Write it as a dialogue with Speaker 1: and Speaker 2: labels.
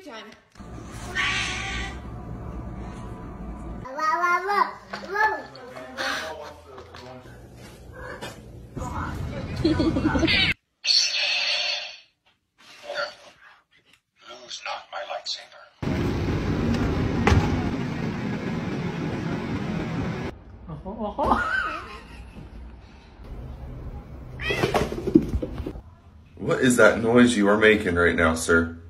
Speaker 1: your time.
Speaker 2: Lose not my lightsaber.
Speaker 3: What is that noise you are making right now, sir?